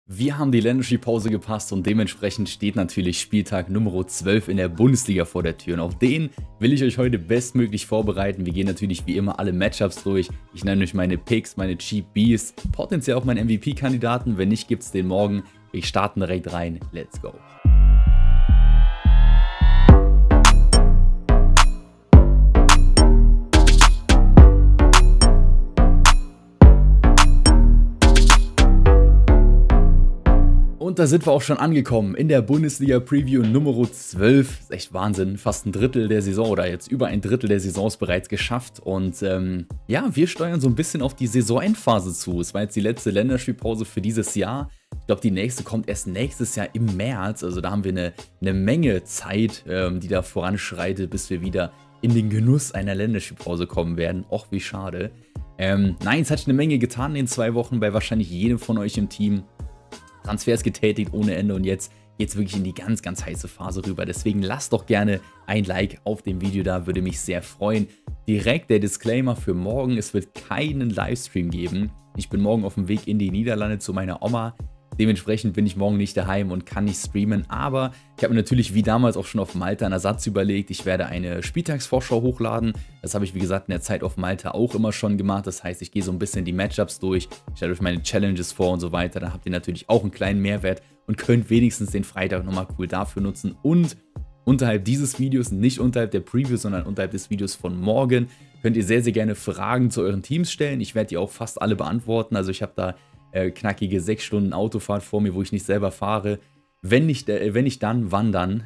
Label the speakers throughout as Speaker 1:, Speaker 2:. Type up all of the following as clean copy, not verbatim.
Speaker 1: Wir haben die Länderspielpause gepasst und dementsprechend steht natürlich Spieltag Nummer 12 in der Bundesliga vor der Tür. Und auf den will ich euch heute bestmöglich vorbereiten. Wir gehen natürlich wie immer alle Matchups durch. Ich nenne euch meine Picks, meine Cheap Bees, potenziell auch meinen MVP-Kandidaten. Wenn nicht, gibt es den morgen. Wir starten direkt rein. Let's go. Und da sind wir auch schon angekommen in der Bundesliga-Preview Nummer 12. Das ist echt Wahnsinn, fast ein Drittel der Saison oder jetzt über ein Drittel der Saison ist bereits geschafft. Und ja, wir steuern so ein bisschen auf die Saisonendphase zu. Es war jetzt die letzte Länderspielpause für dieses Jahr. Ich glaube, die nächste kommt erst nächstes Jahr im März. Also da haben wir eine Menge Zeit, die da voranschreitet, bis wir wieder in den Genuss einer Länderspielpause kommen werden. Och, wie schade. Nein, es hat eine Menge getan in den 2 Wochen bei wahrscheinlich jedem von euch im Team. Transfers getätigt ohne Ende und jetzt geht es wirklich in die ganz, ganz heiße Phase rüber. Deswegen lasst doch gerne ein Like auf dem Video da, würde mich sehr freuen. Direkt der Disclaimer für morgen, es wird keinen Livestream geben. Ich bin morgen auf dem Weg in die Niederlande zu meiner Oma. Dementsprechend bin ich morgen nicht daheim und kann nicht streamen, aber ich habe mir natürlich wie damals auch schon auf Malta einen Ersatz überlegt. Ich werde eine Spieltagsvorschau hochladen. Das habe ich wie gesagt in der Zeit auf Malta auch immer schon gemacht. Das heißt, ich gehe so ein bisschen die Matchups durch, stelle euch meine Challenges vor und so weiter. Dann habt ihr natürlich auch einen kleinen Mehrwert und könnt wenigstens den Freitag nochmal cool dafür nutzen. Und unterhalb dieses Videos, nicht unterhalb der Preview, sondern unterhalb des Videos von morgen, könnt ihr sehr, sehr gerne Fragen zu euren Teams stellen. Ich werde die auch fast alle beantworten. Also ich habe da knackige 6 Stunden Autofahrt vor mir, wo ich nicht selber fahre. Wenn nicht dann, wann dann?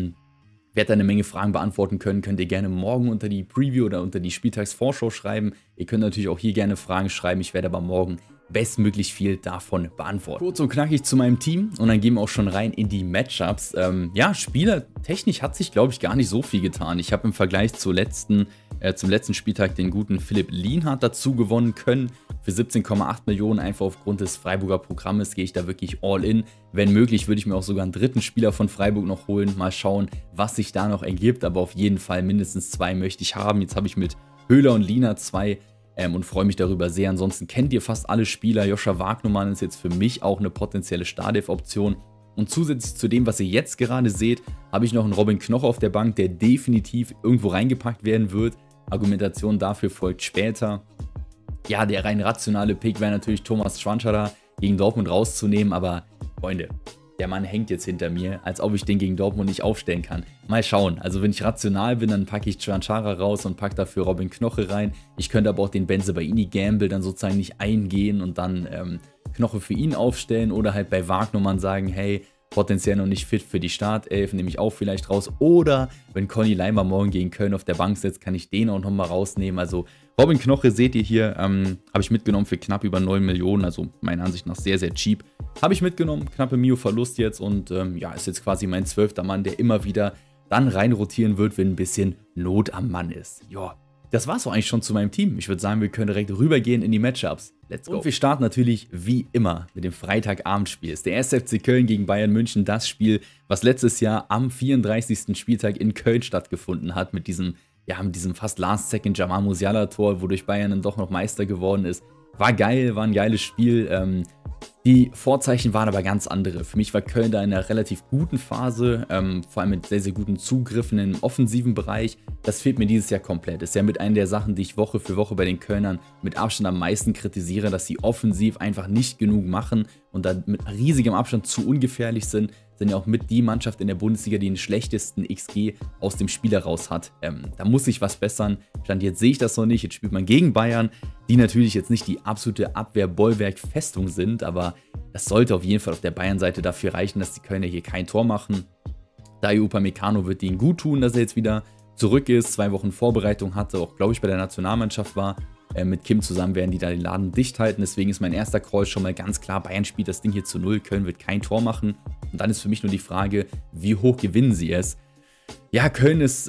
Speaker 1: Werde da eine Menge Fragen beantworten können. Könnt ihr gerne morgen unter die Preview oder unter die Spieltagsvorschau schreiben. Ihr könnt natürlich auch hier gerne Fragen schreiben. Ich werde aber morgen bestmöglich viel davon beantworten. Kurz und knackig zu meinem Team und dann gehen wir auch schon rein in die Matchups. Ja, spielertechnisch hat sich, glaube ich, gar nicht so viel getan. Ich habe im Vergleich zum letzten Spieltag den guten Philipp Lienhardt dazu gewonnen können. Für 17,8 Millionen, einfach aufgrund des Freiburger Programmes, gehe ich da wirklich all in. Wenn möglich, würde ich mir auch sogar einen dritten Spieler von Freiburg noch holen. Mal schauen, was sich da noch ergibt. Aber auf jeden Fall mindestens 2 möchte ich haben. Jetzt habe ich mit Höhler und Lienhardt 2 und freue mich darüber sehr. Ansonsten kennt ihr fast alle Spieler. Joscha Wagnumann ist jetzt für mich auch eine potenzielle Startelf-Option. Und zusätzlich zu dem, was ihr jetzt gerade seht, habe ich noch einen Robin Knoche auf der Bank, der definitiv irgendwo reingepackt werden wird. Argumentation dafür folgt später. Ja, der rein rationale Pick wäre natürlich Thomas Schwanschara gegen Dortmund rauszunehmen, aber Freunde, der Mann hängt jetzt hinter mir, als ob ich den gegen Dortmund nicht aufstellen kann. Mal schauen, also wenn ich rational bin, dann packe ich Schwanschara raus und packe dafür Robin Knoche rein. Ich könnte aber auch den Bensebaini Gamble dann sozusagen nicht eingehen und dann Knoche für ihn aufstellen oder halt bei Wagnumann sagen, hey, potenziell noch nicht fit für die Startelf, nehme ich auch vielleicht raus. Oder wenn Conny Leimer morgen gegen Köln auf der Bank sitzt, kann ich den auch nochmal rausnehmen. Also Robin Knoche seht ihr hier, habe ich mitgenommen für knapp über 9 Millionen, also meiner Ansicht nach sehr, sehr cheap. Habe ich mitgenommen, knappe Mio Verlust jetzt und ja, ist jetzt quasi mein 12. Mann, der immer wieder dann rein rotieren wird, wenn ein bisschen Not am Mann ist. Ja, das war's auch eigentlich schon zu meinem Team. Ich würde sagen, wir können direkt rübergehen in die Matchups. Let's go. Und wir starten natürlich wie immer mit dem Freitagabendspiel. Der 1. FC Köln gegen Bayern München, das Spiel, was letztes Jahr am 34. Spieltag in Köln stattgefunden hat, mit diesem fast Last-Second Jamal Musiala-Tor, wodurch Bayern dann doch noch Meister geworden ist. War geil, war ein geiles Spiel. Die Vorzeichen waren aber ganz andere. Für mich war Köln da in einer relativ guten Phase, vor allem mit sehr, sehr guten Zugriffen im offensiven Bereich. Das fehlt mir dieses Jahr komplett. Das ist ja mit einer der Sachen, die ich Woche für Woche bei den Kölnern mit Abstand am meisten kritisiere, dass sie offensiv einfach nicht genug machen und dann mit riesigem Abstand zu ungefährlich sind ja auch mit die Mannschaft in der Bundesliga, die den schlechtesten XG aus dem Spiel heraus hat. Da muss sich was bessern. Stand jetzt sehe ich das noch nicht. Jetzt spielt man gegen Bayern, die natürlich jetzt nicht die absolute Abwehr-Bollwerk-Festung sind, aber das sollte auf jeden Fall auf der Bayern-Seite dafür reichen, dass die Kölner hier kein Tor machen. Dayot Upamecano wird ihnen gut tun, dass er jetzt wieder zurück ist, 2 Wochen Vorbereitung hatte, auch glaube ich bei der Nationalmannschaft war. Mit Kim zusammen werden die da den Laden dicht halten. Deswegen ist mein erster Call schon mal ganz klar, Bayern spielt das Ding hier zu 0, Köln wird kein Tor machen. Und dann ist für mich nur die Frage, wie hoch gewinnen sie es? Ja, Köln ist,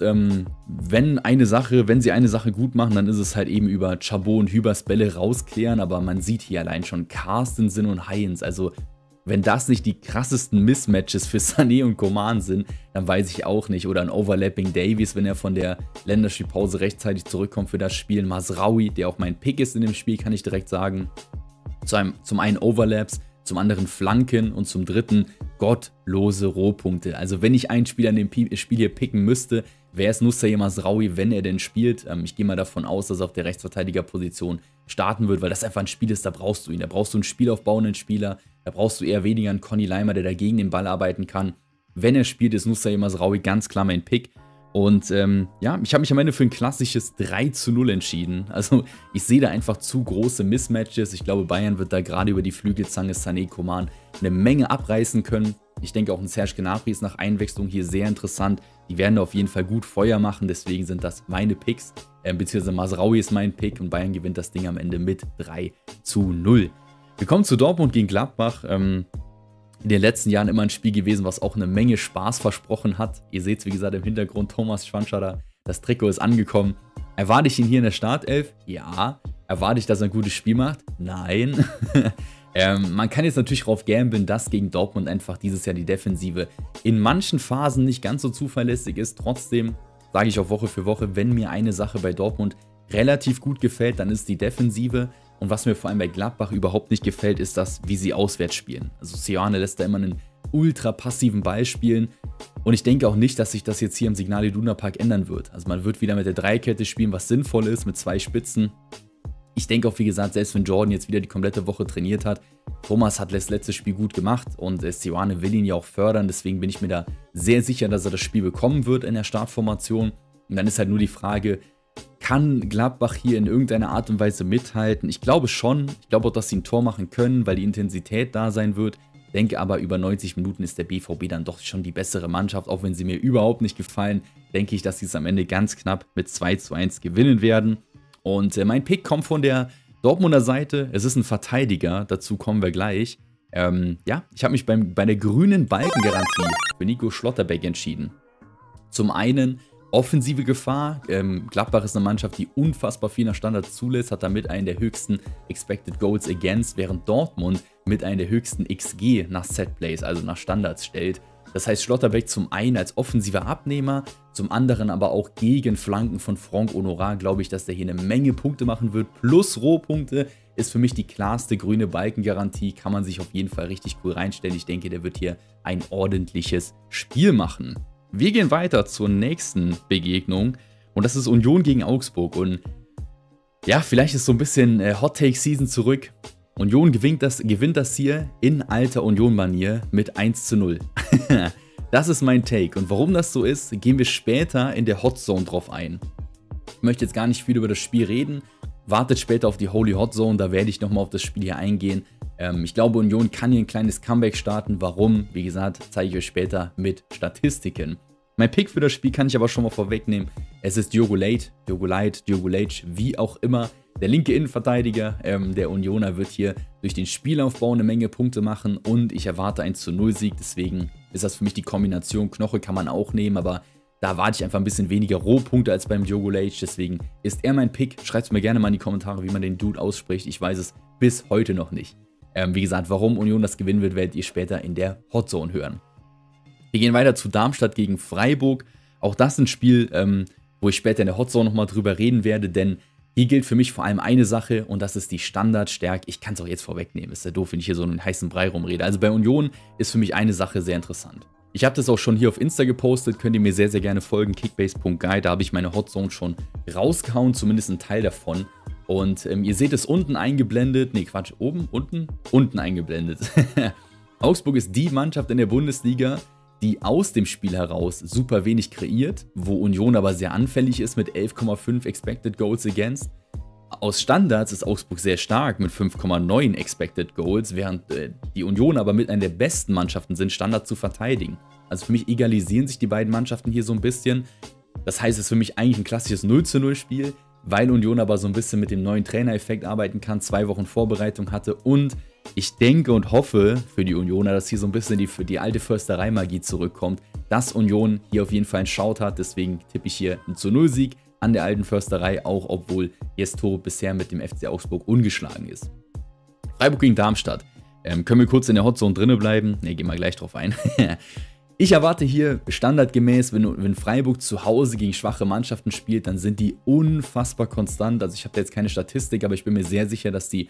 Speaker 1: wenn sie eine Sache gut machen, dann ist es halt eben über Chabot und Hübers Bälle rausklären. Aber man sieht hier allein schon Carstensen und Heinz. Also wenn das nicht die krassesten Mismatches für Sané und Coman sind, dann weiß ich auch nicht. Oder ein Overlapping Davies, wenn er von der Länderspielpause rechtzeitig zurückkommt für das Spiel. Masraoui, der auch mein Pick ist in dem Spiel, kann ich direkt sagen. Zum einen Overlaps, zum anderen Flanken und zum dritten gottlose Rohpunkte. Also wenn ich einen Spieler in dem Spiel hier picken müsste, wäre es Nussair Mazraoui, wenn er denn spielt. Ich gehe mal davon aus, dass er auf der Rechtsverteidigerposition starten wird, weil das einfach ein Spiel ist, da brauchst du ihn. Da brauchst du einen spielaufbauenden Spieler, da brauchst du eher weniger einen Conny Leimer, der dagegen den Ball arbeiten kann. Wenn er spielt, ist Nussair Mazraoui ganz klar mein Pick. Und ja, ich habe mich am Ende für ein klassisches 3:0 entschieden. Also ich sehe da einfach zu große Mismatches. Ich glaube, Bayern wird da gerade über die Flügelzange Sané, Coman eine Menge abreißen können. Ich denke auch ein Serge Gnabry ist nach Einwechslung hier sehr interessant. Die werden da auf jeden Fall gut Feuer machen, deswegen sind das meine Picks. Beziehungsweise Mazraoui ist mein Pick und Bayern gewinnt das Ding am Ende mit 3:0. Wir kommen zu Dortmund gegen Gladbach. In den letzten Jahren immer ein Spiel gewesen, was auch eine Menge Spaß versprochen hat. Ihr seht es, wie gesagt, im Hintergrund Thomas Schwanschadter. Das Trikot ist angekommen. Erwarte ich ihn hier in der Startelf? Ja. Erwarte ich, dass er ein gutes Spiel macht? Nein. Man kann jetzt natürlich darauf gamblen, dass gegen Dortmund einfach dieses Jahr die Defensive in manchen Phasen nicht ganz so zuverlässig ist. Trotzdem sage ich auch Woche für Woche, wenn mir eine Sache bei Dortmund relativ gut gefällt, dann ist die Defensive. Und was mir vor allem bei Gladbach überhaupt nicht gefällt, ist das, wie sie auswärts spielen. Also Seoane lässt da immer einen ultra passiven Ball spielen. Und ich denke auch nicht, dass sich das jetzt hier im Signal Iduna Park ändern wird. Also man wird wieder mit der Dreikette spielen, was sinnvoll ist, mit 2 Spitzen. Ich denke auch, wie gesagt, selbst wenn Jordan jetzt wieder die komplette Woche trainiert hat, Thomas hat das letzte Spiel gut gemacht und Seoane will ihn ja auch fördern. Deswegen bin ich mir da sehr sicher, dass er das Spiel bekommen wird in der Startformation. Und dann ist halt nur die Frage, kann Gladbach hier in irgendeiner Art und Weise mithalten? Ich glaube schon. Ich glaube auch, dass sie ein Tor machen können, weil die Intensität da sein wird. Denke aber, über 90 Minuten ist der BVB dann doch schon die bessere Mannschaft. Auch wenn sie mir überhaupt nicht gefallen, denke ich, dass sie es am Ende ganz knapp mit 2:1 gewinnen werden. Und mein Pick kommt von der Dortmunder Seite. Es ist ein Verteidiger, dazu kommen wir gleich. Ja, ich habe mich bei der grünen Balkengarantie für Nico Schlotterbeck entschieden. Zum einen offensive Gefahr. Gladbach ist eine Mannschaft, die unfassbar viel nach Standards zulässt, hat damit einen der höchsten Expected Goals Against, während Dortmund mit einem der höchsten XG nach Setplays, also nach Standards stellt. Das heißt, Schlotterbeck zum einen als offensiver Abnehmer, zum anderen aber auch gegen Flanken von Franck Honorat, glaube ich, dass der hier eine Menge Punkte machen wird. Plus Rohpunkte ist für mich die klarste grüne Balkengarantie, kann man sich auf jeden Fall richtig cool reinstellen. Ich denke, der wird hier ein ordentliches Spiel machen. Wir gehen weiter zur nächsten Begegnung und das ist Union gegen Augsburg. Und ja, vielleicht ist so ein bisschen Hot-Take-Season zurück. Union gewinnt das hier in alter Union-Manier mit 1:0. Das ist mein Take. Und warum das so ist, gehen wir später in der Hot Zone drauf ein. Ich möchte jetzt gar nicht viel über das Spiel reden. Wartet später auf die Holy Hot Zone, da werde ich nochmal auf das Spiel hier eingehen. Ich glaube, Union kann hier ein kleines Comeback starten. Warum? Wie gesagt, zeige ich euch später mit Statistiken. Mein Pick für das Spiel kann ich aber schon mal vorwegnehmen. Es ist Diogo Leite, wie auch immer. Der linke Innenverteidiger der Unioner wird hier durch den Spielaufbau eine Menge Punkte machen und ich erwarte einen 1:0-Sieg. Deswegen ist das für mich die Kombination. Knoche kann man auch nehmen, aber da warte ich einfach ein bisschen weniger Rohpunkte als beim Diogo Leite. Deswegen ist er mein Pick. Schreibt es mir gerne mal in die Kommentare, wie man den Dude ausspricht. Ich weiß es bis heute noch nicht. Wie gesagt, warum Union das gewinnen wird, werdet ihr später in der Hot Zone hören. Wir gehen weiter zu Darmstadt gegen Freiburg. Auch das ist ein Spiel, wo ich später in der Hot Zone nochmal drüber reden werde, denn hier gilt für mich vor allem eine Sache und das ist die Standardstärke. Ich kann es auch jetzt vorwegnehmen, ist ja doof, wenn ich hier so einen heißen Brei rumrede. Also bei Union ist für mich eine Sache sehr interessant. Ich habe das auch schon hier auf Insta gepostet, könnt ihr mir sehr, sehr gerne folgen, kickbase.guy, da habe ich meine Hot Zone schon rausgehauen, zumindest einen Teil davon. Und ihr seht es unten eingeblendet, nee Quatsch, oben, unten? Unten eingeblendet. Augsburg ist die Mannschaft in der Bundesliga, die aus dem Spiel heraus super wenig kreiert, wo Union aber sehr anfällig ist mit 11,5 Expected Goals Against. Aus Standards ist Augsburg sehr stark mit 5,9 Expected Goals, während die Union aber mit einer der besten Mannschaften sind, Standard zu verteidigen. Also für mich egalisieren sich die beiden Mannschaften hier so ein bisschen. Das heißt, es ist für mich eigentlich ein klassisches 0:0 Spiel, weil Union aber so ein bisschen mit dem neuen Trainereffekt arbeiten kann, 2 Wochen Vorbereitung hatte und ich denke und hoffe für die Unioner, dass hier so ein bisschen die alte Försterei-Magie zurückkommt, dass Union hier auf jeden Fall einen Shout hat, deswegen tippe ich hier einen 0:0-Sieg an der alten Försterei, auch obwohl Jestro bisher mit dem FC Augsburg ungeschlagen ist. Freiburg gegen Darmstadt. Können wir kurz in der Hotzone drinne bleiben? Ne, gehen wir gleich drauf ein. Ich erwarte hier standardgemäß, wenn Freiburg zu Hause gegen schwache Mannschaften spielt, dann sind die unfassbar konstant. Also ich habe jetzt keine Statistik, aber ich bin mir sehr sicher, dass die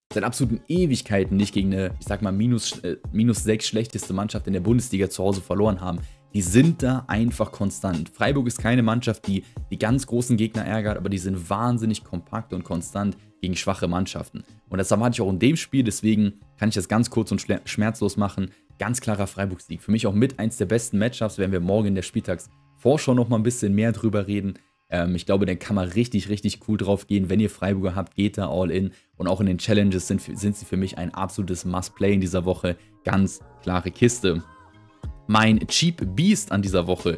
Speaker 1: seit absoluten Ewigkeiten nicht gegen eine, ich sag mal, minus 6 schlechteste Mannschaft in der Bundesliga zu Hause verloren haben. Die sind da einfach konstant. Freiburg ist keine Mannschaft, die die ganz großen Gegner ärgert, aber die sind wahnsinnig kompakt und konstant gegen schwache Mannschaften. Und das erwarte ich auch in dem Spiel, deswegen kann ich das ganz kurz und schmerzlos machen. Ganz klarer Freiburg-Sieg. Für mich auch mit eins der besten Matchups, werden wir morgen in der Spieltagsvorschau noch mal ein bisschen mehr drüber reden. Ich glaube, da kann man richtig, richtig cool drauf gehen. Wenn ihr Freiburger habt, geht da all in. Und auch in den Challenges sind sie für mich ein absolutes Must-Play in dieser Woche. Ganz klare Kiste. Mein Cheap Beast in dieser Woche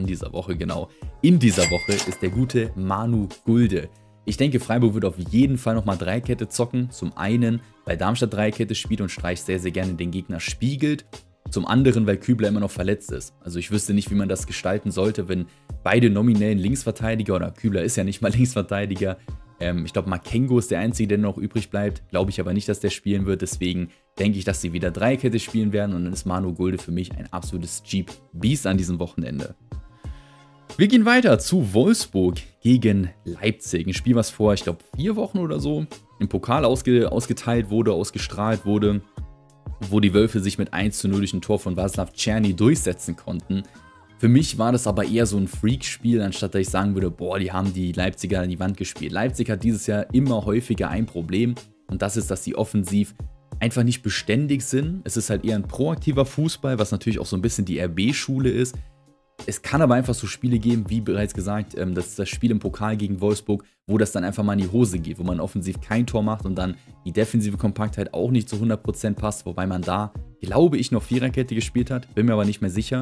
Speaker 1: ist der gute Manu Gulde. Ich denke, Freiburg wird auf jeden Fall nochmal Dreierkette zocken. Zum einen, weil Darmstadt Dreierkette spielt und Streich sehr, sehr gerne den Gegner spiegelt. Zum anderen, weil Kübler immer noch verletzt ist. Also ich wüsste nicht, wie man das gestalten sollte, wenn beide nominellen Linksverteidiger, oder Kübler ist ja nicht mal Linksverteidiger, ich glaube, Makengo ist der Einzige, der noch übrig bleibt. Glaube ich aber nicht, dass der spielen wird. Deswegen denke ich, dass sie wieder Dreierkette spielen werden. Und dann ist Manu Gulde für mich ein absolutes Cheap Beast an diesem Wochenende. Wir gehen weiter zu Wolfsburg gegen Leipzig. Ein Spiel, was vor, ich glaube, 4 Wochen oder so im Pokal ausgeteilt wurde, ausgestrahlt wurde, wo die Wölfe sich mit 1:0 durch ein Tor von Václav Czerny durchsetzen konnten. Für mich war das aber eher so ein Freak-Spiel, anstatt dass ich sagen würde, boah, die haben die Leipziger an die Wand gespielt. Leipzig hat dieses Jahr immer häufiger ein Problem und das ist, dass sie offensiv einfach nicht beständig sind. Es ist halt eher ein proaktiver Fußball, was natürlich auch so ein bisschen die RB-Schule ist. Es kann aber einfach so Spiele geben, wie bereits gesagt, das Spiel im Pokal gegen Wolfsburg, wo das dann einfach mal in die Hose geht, wo man offensiv kein Tor macht und dann die defensive Kompaktheit auch nicht zu 100% passt, wobei man da, glaube ich, noch Viererkette gespielt hat, bin mir aber nicht mehr sicher.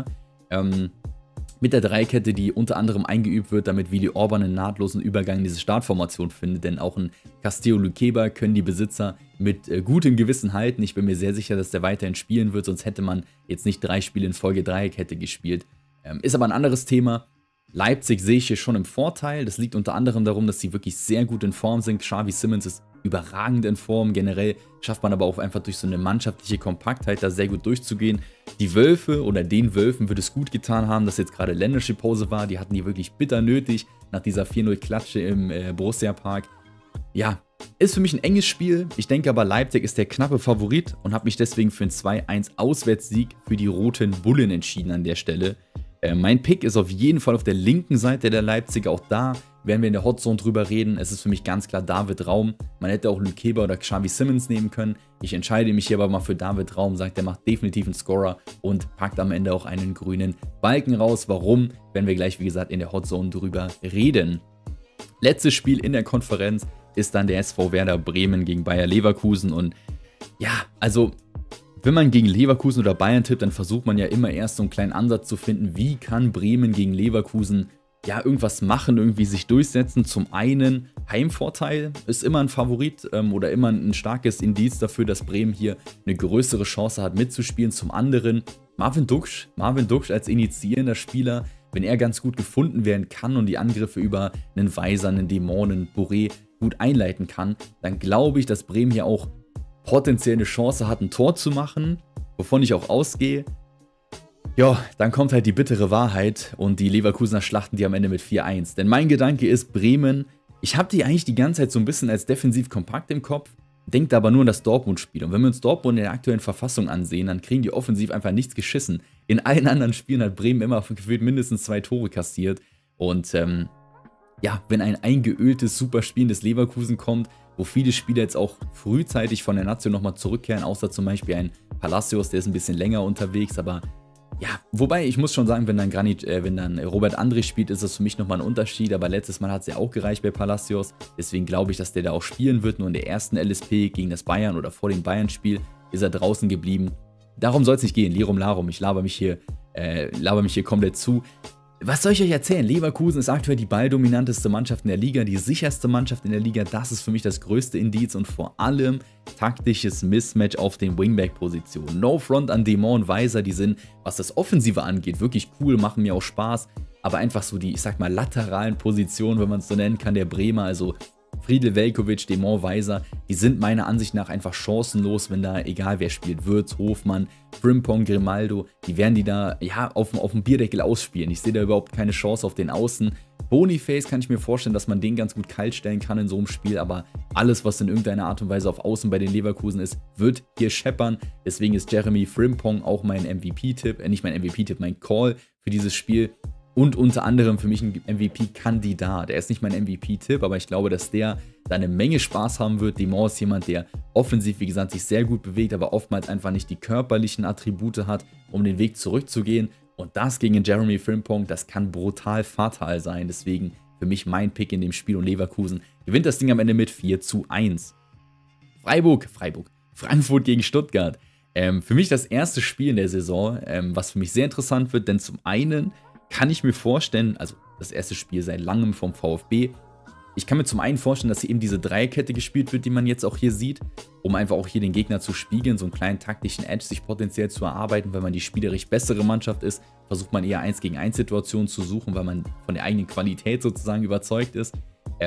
Speaker 1: Mit der Dreikette, die unter anderem eingeübt wird, damit Willi Orban einen nahtlosen Übergang in diese Startformation findet, denn auch ein Castillo Luqueba können die Besitzer mit gutem Gewissen halten. Ich bin mir sehr sicher, dass der weiterhin spielen wird, sonst hätte man jetzt nicht 3 Spiele in Folge Dreierkette gespielt. Ist aber ein anderes Thema. Leipzig sehe ich hier schon im Vorteil. Das liegt unter anderem darum, dass sie wirklich sehr gut in Form sind. Xavi Simons ist überragend in Form. Generell schafft man aber auch einfach durch so eine mannschaftliche Kompaktheit da sehr gut durchzugehen. Die Wölfe oder den Wölfen wird es gut getan haben, dass jetzt gerade Länderspielpause war. Die hatten die wirklich bitter nötig nach dieser 4:0-Klatsche im Borussia Park. Ja, ist für mich ein enges Spiel. Ich denke aber, Leipzig ist der knappe Favorit und habe mich deswegen für einen 2:1 Auswärtssieg für die Roten Bullen entschieden an der Stelle. Mein Pick ist auf jeden Fall auf der linken Seite der Leipziger. Auch da werden wir in der Hotzone drüber reden. Es ist für mich ganz klar David Raum. Man hätte auch Luqueba oder Xavi Simons nehmen können. Ich entscheide mich hier aber mal für David Raum, sagt, der macht definitiv einen Scorer und packt am Ende auch einen grünen Balken raus. Warum? Werden wir gleich, wie gesagt, in der Hotzone drüber reden. Letztes Spiel in der Konferenz ist dann der SV Werder Bremen gegen Bayer Leverkusen. Und ja, also wenn man gegen Leverkusen oder Bayern tippt, dann versucht man ja immer erst so einen kleinen Ansatz zu finden, wie kann Bremen gegen Leverkusen ja irgendwas machen, irgendwie sich durchsetzen. Zum einen Heimvorteil ist immer ein Favorit oder immer ein starkes Indiz dafür, dass Bremen hier eine größere Chance hat mitzuspielen. Zum anderen Marvin Duksch als initiierender Spieler, wenn er ganz gut gefunden werden kann und die Angriffe über einen Weiser, einen Dämon, einen Boré gut einleiten kann, dann glaube ich, dass Bremen hier auch potenziell eine Chance hat, ein Tor zu machen, wovon ich auch ausgehe. Ja, dann kommt halt die bittere Wahrheit und die Leverkusener schlachten die am Ende mit 4:1. Denn mein Gedanke ist, Bremen, ich habe die eigentlich die ganze Zeit so ein bisschen als defensiv kompakt im Kopf, denkt aber nur an das Dortmund-Spiel. Und wenn wir uns Dortmund in der aktuellen Verfassung ansehen, dann kriegen die offensiv einfach nichts geschissen. In allen anderen Spielen hat Bremen immer gefühlt mindestens 2 Tore kassiert. Und ja, wenn ein eingeöltes, super spielendes Leverkusen kommt, wo viele Spieler jetzt auch frühzeitig von der Nation nochmal zurückkehren, außer zum Beispiel ein Palacios, der ist ein bisschen länger unterwegs, aber ja, wobei ich muss schon sagen, wenn dann Robert Andrich spielt, ist das für mich nochmal ein Unterschied, aber letztes Mal hat es ja auch gereicht bei Palacios, deswegen glaube ich, dass der da auch spielen wird, nur in der ersten LSP gegen das Bayern oder vor dem Bayern-Spiel ist er draußen geblieben. Darum soll es nicht gehen, Lirum Larum, ich laber mich hier komplett zu. Was soll ich euch erzählen? Leverkusen ist aktuell die balldominanteste Mannschaft in der Liga, die sicherste Mannschaft in der Liga. Das ist für mich das größte Indiz und vor allem taktisches Mismatch auf den Wingback-Positionen. No front an Dämon und Weiser, die sind, was das Offensive angeht, wirklich cool, machen mir auch Spaß. Aber einfach so die, ich sag mal, lateralen Positionen, wenn man es so nennen kann, der Bremer, also Friedel, Veljkovic, Dämon, Weiser, die sind meiner Ansicht nach einfach chancenlos, wenn da, egal wer spielt, Würz, Hofmann, Frimpong, Grimaldo, die werden die da, ja, auf dem Bierdeckel ausspielen. Ich sehe da überhaupt keine Chance auf den Außen. Boniface kann ich mir vorstellen, dass man den ganz gut kalt stellen kann in so einem Spiel, aber alles, was in irgendeiner Art und Weise auf Außen bei den Leverkusen ist, wird hier scheppern. Deswegen ist Jeremy Frimpong auch mein MVP-Tipp, nicht mein MVP-Tipp, mein Call für dieses Spiel. Und unter anderem für mich ein MVP-Kandidat. Er ist nicht mein MVP-Tipp, aber ich glaube, dass der da eine Menge Spaß haben wird. Demar ist jemand, der offensiv, wie gesagt, sich sehr gut bewegt, aber oftmals einfach nicht die körperlichen Attribute hat, um den Weg zurückzugehen. Und das gegen Jeremy Frimpong, das kann brutal fatal sein. Deswegen für mich mein Pick in dem Spiel und Leverkusen gewinnt das Ding am Ende mit 4:1. Frankfurt gegen Stuttgart. Für mich das erste Spiel in der Saison, was für mich sehr interessant wird, denn zum einen kann ich mir vorstellen, also das erste Spiel seit langem vom VfB, ich kann mir zum einen vorstellen, dass hier eben diese Dreierkette gespielt wird, die man jetzt auch hier sieht, um einfach auch hier den Gegner zu spiegeln, so einen kleinen taktischen Edge sich potenziell zu erarbeiten. Wenn man die spielerisch bessere Mannschaft ist, versucht man eher 1 gegen 1 Situationen zu suchen, weil man von der eigenen Qualität sozusagen überzeugt ist.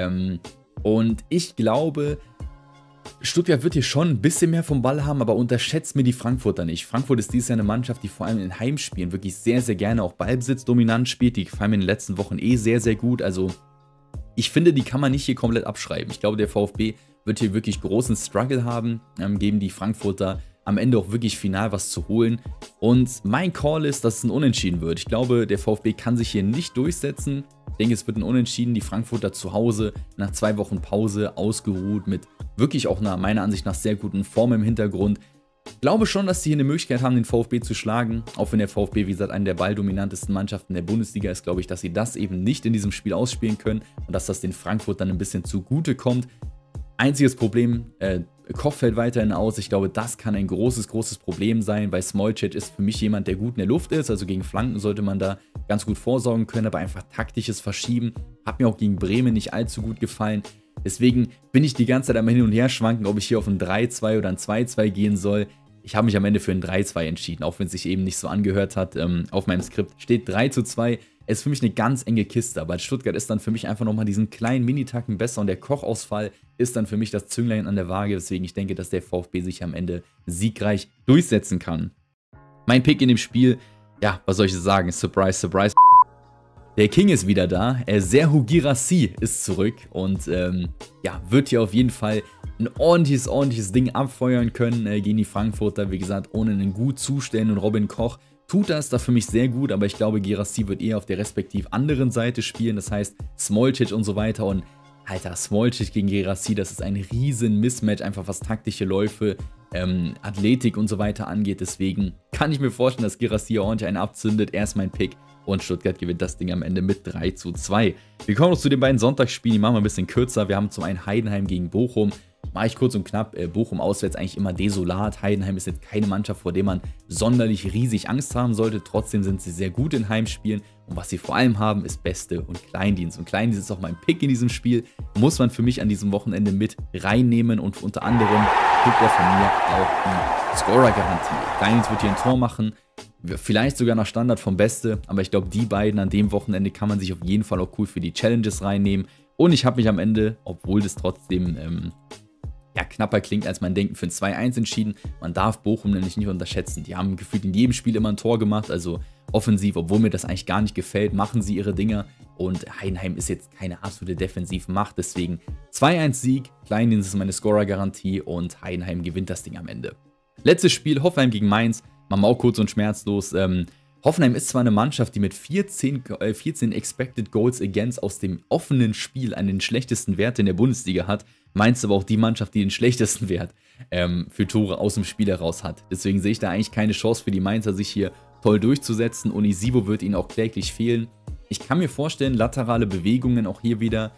Speaker 1: Und ich glaube, Stuttgart wird hier schon ein bisschen mehr vom Ball haben, aber unterschätzt mir die Frankfurter nicht. Frankfurt ist dieses Jahr eine Mannschaft, die vor allem in Heimspielen wirklich sehr, sehr gerne auch Ballbesitz dominant spielt. Die gefallen mir in den letzten Wochen sehr, sehr gut. Also ich finde, die kann man nicht hier komplett abschreiben. Ich glaube, der VfB wird hier wirklich großen Struggle haben, geben die Frankfurter am Ende auch wirklich final was zu holen. Und mein Call ist, dass es ein Unentschieden wird. Ich glaube, der VfB kann sich hier nicht durchsetzen. Ich denke, es wird ein Unentschieden. Die Frankfurter zu Hause nach 2 Wochen Pause ausgeruht mit wirklich auch meiner Ansicht nach sehr guten Form im Hintergrund. Ich glaube schon, dass sie hier eine Möglichkeit haben, den VfB zu schlagen. Auch wenn der VfB, wie gesagt, eine der balldominantesten Mannschaften der Bundesliga ist, glaube ich, dass sie das eben nicht in diesem Spiel ausspielen können und dass das den Frankfurt dann ein bisschen zugute kommt. Einziges Problem, Koch fällt weiterhin aus. Ich glaube, das kann ein großes Problem sein, weil Smolcic ist für mich jemand, der gut in der Luft ist. Also gegen Flanken sollte man da ganz gut vorsorgen können, aber einfach taktisches Verschieben hat mir auch gegen Bremen nicht allzu gut gefallen. Deswegen bin ich die ganze Zeit einmal hin und her schwanken, ob ich hier auf ein 3-2 oder ein 2-2 gehen soll. Ich habe mich am Ende für ein 3-2 entschieden, auch wenn es sich eben nicht so angehört hat. Auf meinem Skript steht 3:2. Es ist für mich eine ganz enge Kiste, aber Stuttgart ist dann für mich einfach nochmal diesen kleinen Minitacken besser und der Kochausfall ist dann für mich das Zünglein an der Waage. Deswegen ich denke, dass der VfB sich am Ende siegreich durchsetzen kann. Mein Pick in dem Spiel, ja, was soll ich sagen? Surprise, surprise. Der King ist wieder da, Serhou Guirassy ist zurück und ja, wird hier auf jeden Fall ein ordentliches Ding abfeuern können gegen die Frankfurter. Wie gesagt, ohne einen gut zustellen und Robin Koch tut das da für mich sehr gut, aber ich glaube, Guirassy wird eher auf der respektiv anderen Seite spielen, das heißt Smolcic und so weiter und Alter, Smolcic gegen Guirassy, das ist ein riesen Mismatch, einfach was taktische Läufe, Athletik und so weiter angeht, deswegen kann ich mir vorstellen, dass Guirassy ordentlich einen abzündet, er ist mein Pick. Und Stuttgart gewinnt das Ding am Ende mit 3:2. Wir kommen noch zu den beiden Sonntagsspielen, die machen wir ein bisschen kürzer. Wir haben zum einen Heidenheim gegen Bochum. Mache ich kurz und knapp. Bochum auswärts eigentlich immer desolat. Heidenheim ist jetzt keine Mannschaft, vor der man sonderlich riesig Angst haben sollte. Trotzdem sind sie sehr gut in Heimspielen. Und was sie vor allem haben, ist Beste und Kleindienst. Und Kleindienst ist auch mein Pick in diesem Spiel. Muss man für mich an diesem Wochenende mit reinnehmen. Und unter anderem kriegt er von mir auch die Scorer-Garantie. Kleindienst wird hier ein Tor machen. Vielleicht sogar nach Standard vom Beste, aber ich glaube, die beiden an dem Wochenende kann man sich auf jeden Fall auch cool für die Challenges reinnehmen. Und ich habe mich am Ende, obwohl das trotzdem ja, knapper klingt, als man denkt, für ein 2:1 entschieden. Man darf Bochum nämlich nicht unterschätzen. Die haben gefühlt in jedem Spiel immer ein Tor gemacht, also offensiv, obwohl mir das eigentlich gar nicht gefällt, machen sie ihre Dinger. Und Heidenheim ist jetzt keine absolute Defensivmacht, deswegen 2:1 Sieg, Kleindienst ist meine Scorer-Garantie und Heidenheim gewinnt das Ding am Ende. Letztes Spiel, Hoffenheim gegen Mainz. Machen wir auch kurz und schmerzlos. Hoffenheim ist zwar eine Mannschaft, die mit 14 Expected Goals Against aus dem offenen Spiel einen den schlechtesten Wert in der Bundesliga hat. Mainz aber auch die Mannschaft, die den schlechtesten Wert für Tore aus dem Spiel heraus hat. Deswegen sehe ich da eigentlich keine Chance für die Mainzer, sich hier toll durchzusetzen. Unisivo wird ihnen auch kläglich fehlen. Ich kann mir vorstellen, laterale Bewegungen auch hier wieder,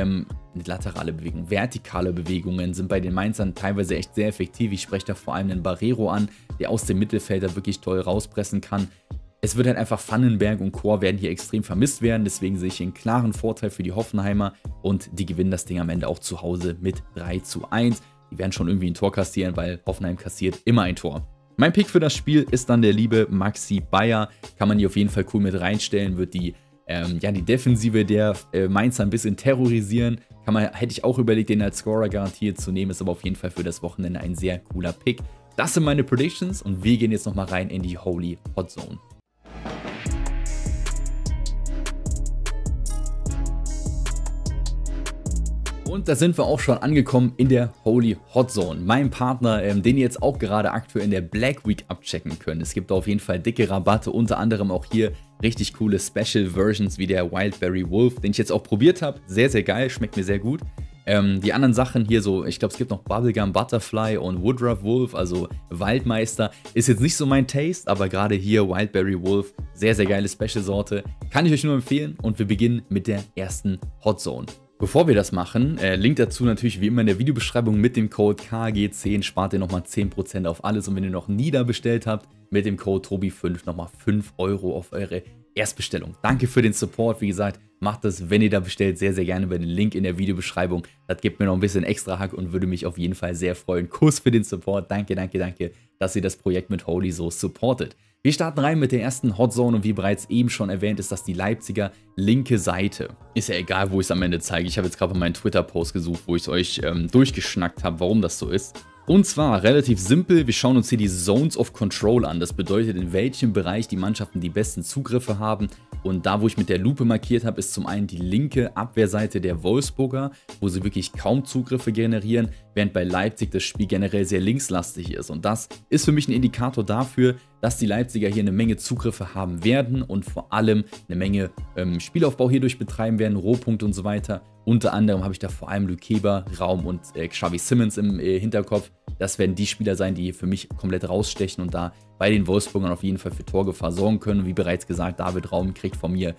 Speaker 1: vertikale Bewegungen sind bei den Mainzern teilweise echt sehr effektiv. Ich spreche da vor allem den Barrero an, der aus dem Mittelfeld da wirklich toll rauspressen kann. Es wird halt einfach Vandenberg und Chor werden hier extrem vermisst werden, deswegen sehe ich hier einen klaren Vorteil für die Hoffenheimer und die gewinnen das Ding am Ende auch zu Hause mit 3:1. Die werden schon irgendwie ein Tor kassieren, weil Hoffenheim kassiert immer ein Tor. Mein Pick für das Spiel ist dann der liebe Maxi Bayer, kann man hier auf jeden Fall cool mit reinstellen, wird die Defensive der Mainzer ein bisschen terrorisieren. Hätte ich auch überlegt, den als Scorer-Garantie zu nehmen, ist aber auf jeden Fall für das Wochenende ein sehr cooler Pick. Das sind meine Predictions und wir gehen jetzt nochmal rein in die Holy Hot Zone. Und da sind wir auch schon angekommen in der Holy Hot Zone. Mein Partner, den ihr jetzt auch gerade aktuell in der Black Week abchecken könnt. Es gibt auf jeden Fall dicke Rabatte, unter anderem auch hier richtig coole Special Versions wie der Wildberry Wolf, den ich jetzt auch probiert habe. Sehr, sehr geil, schmeckt mir sehr gut. Die anderen Sachen hier so, ich glaube es gibt noch Bubblegum Butterfly und Woodruff Wolf, also Waldmeister, ist jetzt nicht so mein Taste, aber gerade hier Wildberry Wolf, sehr, sehr geile Special-Sorte, kann ich euch nur empfehlen und wir beginnen mit der ersten Hot Zone. Bevor wir das machen, Link dazu natürlich wie immer in der Videobeschreibung mit dem Code KG10 spart ihr nochmal 10% auf alles und wenn ihr noch nie da bestellt habt, mit dem Code TOBI5 nochmal 5 € auf eure Erstbestellung. Danke für den Support, wie gesagt, macht das, wenn ihr da bestellt, sehr, sehr gerne über den Link in der Videobeschreibung. Das gibt mir noch ein bisschen extra Hack und würde mich auf jeden Fall sehr freuen. Kuss für den Support, danke, danke, danke, dass ihr das Projekt mit Holy so supportet. Wir starten rein mit der ersten Hot Zone und wie bereits eben schon erwähnt, ist das die Leipziger linke Seite. Ist ja egal, wo ich es am Ende zeige. Ich habe jetzt gerade meinen Twitter-Post gesucht, wo ich es euch durchgeschnackt habe, warum das so ist. Und zwar relativ simpel, wir schauen uns hier die Zones of Control an. Das bedeutet, in welchem Bereich die Mannschaften die besten Zugriffe haben. Und da, wo ich mit der Lupe markiert habe, ist zum einen die linke Abwehrseite der Wolfsburger, wo sie wirklich kaum Zugriffe generieren, während bei Leipzig das Spiel generell sehr linkslastig ist. Und das ist für mich ein Indikator dafür, dass die Leipziger hier eine Menge Zugriffe haben werden und vor allem eine Menge Spielaufbau hierdurch betreiben werden, Rohpunkte und so weiter. Unter anderem habe ich da vor allem Lukeba, Raum und Xavi Simmons im Hinterkopf. Das werden die Spieler sein, die hier für mich komplett rausstechen und da bei den Wolfsburgern auf jeden Fall für Torgefahr sorgen können. Wie bereits gesagt, David Raum kriegt von mir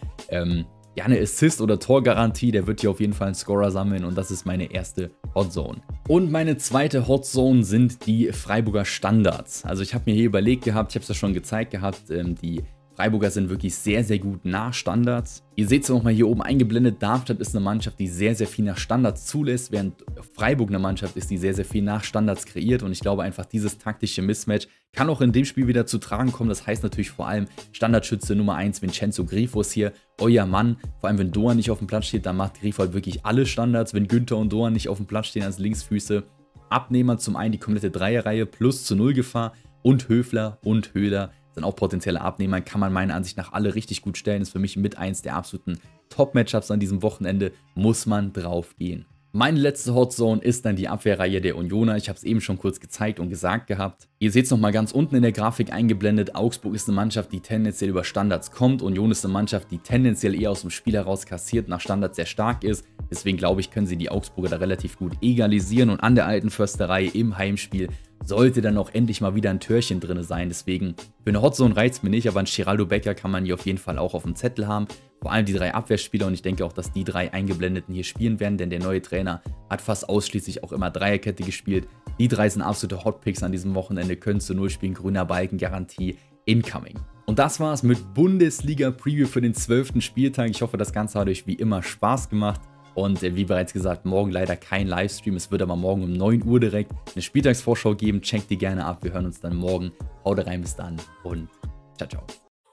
Speaker 1: ja eine Assist- oder Torgarantie. Der wird hier auf jeden Fall einen Scorer sammeln und das ist meine erste Hot Zone. Und meine zweite Hot Zone sind die Freiburger Standards. Also ich habe mir hier überlegt gehabt, ich habe es ja schon gezeigt gehabt, die Freiburger sind wirklich sehr, sehr gut nach Standards. Ihr seht es nochmal hier oben eingeblendet, Darmstadt ist eine Mannschaft, die sehr, sehr viel nach Standards zulässt, während Freiburg eine Mannschaft ist, die sehr, sehr viel nach Standards kreiert. Und ich glaube einfach, dieses taktische Mismatch kann auch in dem Spiel wieder zu tragen kommen. Das heißt natürlich vor allem Standardschütze Nummer 1, Vincenzo Grifo ist hier euer Mann. Vor allem, wenn Doan nicht auf dem Platz steht, dann macht Grifo halt wirklich alle Standards. Wenn Günther und Doan nicht auf dem Platz stehen als Linksfüße, Abnehmer zum einen die komplette Dreierreihe plus zu 0 Gefahr und Höfler und Höhler sind auch potenzielle Abnehmer, kann man meiner Ansicht nach alle richtig gut stellen. Ist für mich mit eins der absoluten Top-Matchups an diesem Wochenende, muss man drauf gehen. Meine letzte Hot Zone ist dann die Abwehrreihe der Unioner. Ich habe es eben schon kurz gezeigt und gesagt gehabt. Ihr seht es nochmal ganz unten in der Grafik eingeblendet. Augsburg ist eine Mannschaft, die tendenziell über Standards kommt. Union ist eine Mannschaft, die tendenziell eher aus dem Spiel heraus kassiert, nach Standards sehr stark ist. Deswegen glaube ich, können sie die Augsburger da relativ gut egalisieren. Und an der alten Försterei im Heimspiel sollte dann auch endlich mal wieder ein Türchen drin sein. Deswegen, für eine Hot Zone reizt mir nicht, aber ein Geraldo Becker kann man hier auf jeden Fall auch auf dem Zettel haben. Vor allem die 3 Abwehrspieler und ich denke auch, dass die 3 Eingeblendeten hier spielen werden, denn der neue Trainer hat fast ausschließlich auch immer Dreierkette gespielt. Die 3 sind absolute Hotpicks an diesem Wochenende, können zu 0 spielen, grüner Balken, Garantie, incoming. Und das war's mit Bundesliga-Preview für den 12. Spieltag. Ich hoffe, das Ganze hat euch wie immer Spaß gemacht. Und wie bereits gesagt, morgen leider kein Livestream. Es wird aber morgen um 9 Uhr direkt eine Spieltagsvorschau geben. Checkt die gerne ab. Wir hören uns dann morgen. Haut rein, bis dann und ciao, ciao.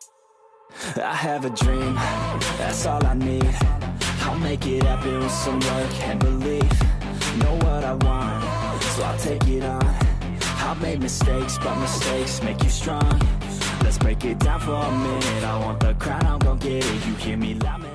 Speaker 2: I have a dream, that's all I need. I'll make it happen with some work and belief. Know what I want, so I'll take it on. I've made mistakes, but mistakes make you strong. Let's break it down for a minute. I want the crown, I'm gon' get it. You hear me loud, man.